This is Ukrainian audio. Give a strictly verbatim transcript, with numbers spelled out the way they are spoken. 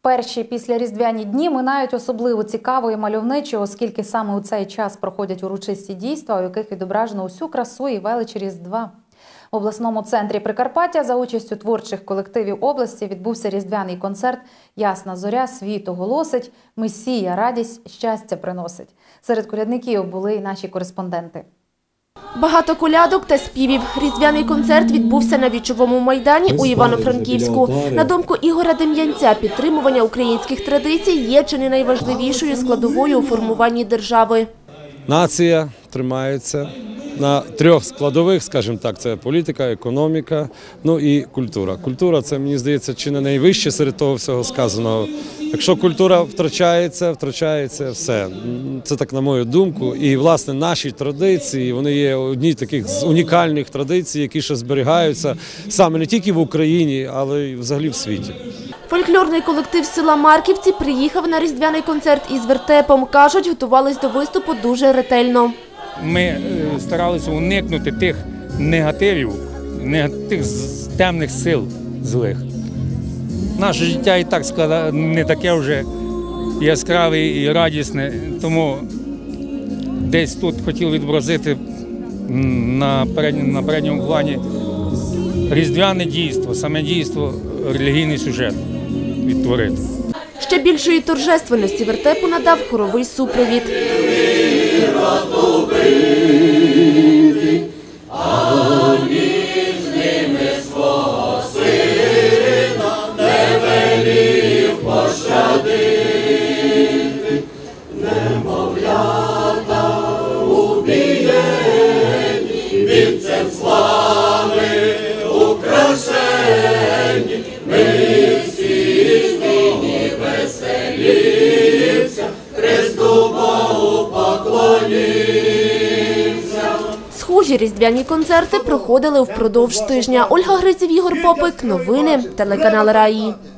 Перші післяріздвяні дні минають особливо цікаво і мальовничо, оскільки саме у цей час проходять урочисті дійства, у яких відображено усю красу і велич Різдва. В обласному центрі Прикарпаття за участю творчих колективів області відбувся різдвяний концерт «Ясна зоря світ оголосить, Месія радість, щастя приносить». Серед колядників були і наші кореспонденти. Багато колядок та співів. Різдвяний концерт відбувся на Вічовому майдані у Івано-Франківську. На думку Ігоря Дем'янця, підтримування українських традицій є чи не найважливішою складовою у формуванні держави. Нація тримається на трьох складових, скажімо так, це політика, економіка, ну і культура. Культура – це, мені здається, чи не найвище серед того всього сказаного. Якщо культура втрачається, втрачається все. Це так, на мою думку. І, власне, наші традиції, вони є одні з таких унікальних традицій, які ще зберігаються саме не тільки в Україні, але й взагалі в світі. Фольклорний колектив села Марківці приїхав на різдвяний концерт із вертепом. Кажуть, готувались до виступу дуже ретельно. Ми старалися уникнути тих негативів, тих темних сил злих. Наше життя і так не таке вже яскраве і радісне, тому десь тут хотів відобразити на передньому плані різдвяне дійство, саме дійство, релігійний сюжет відтворити. Ще більшої торжественності вертепу надав хоровий супровід. Вінцем слави украшені, ми всі нині веселімся, Христу Богу поклонімся. Схожі різдвяні концерти проходили впродовж тижня. Ольга Гриців, Ігор Попик. Новини телеканал Раї.